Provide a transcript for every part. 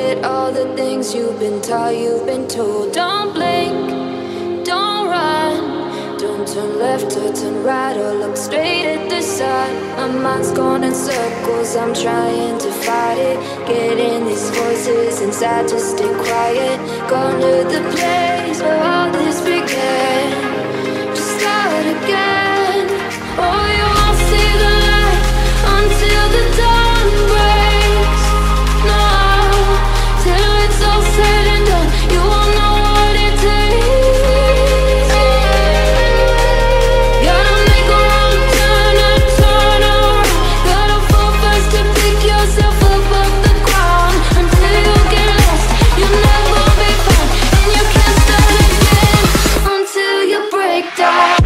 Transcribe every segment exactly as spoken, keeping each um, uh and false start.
forget all the things you've been taught, you've been told. Don't blink, don't run, don't turn left or turn right or look straight at the sun. My mind's going in circles, I'm trying to fight it. Getting these voices inside to stay quiet. Gone to the place where all this began. Just start again. Oh, you won't see the light until the dawn breaks. No, till it's all said and done, you won't know what it takes. Gotta make a wrong turn and turn around. Gotta fall fast to pick yourself up off the ground. Until you get lost, you'll never be found. And you can't start again until you break down.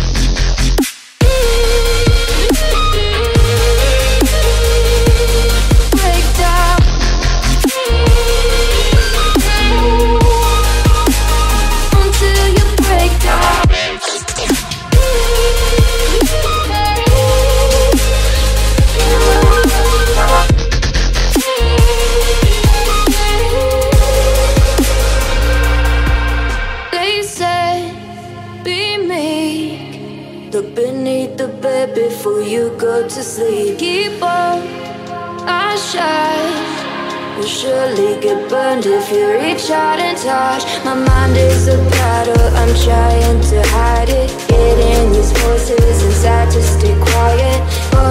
Look beneath the bed before you go to sleep. Keep on, I shine. You'll surely get burned if you reach out and touch. My mind is a battle, I'm trying to hide it. Getting these voices inside to stay quiet. Oh,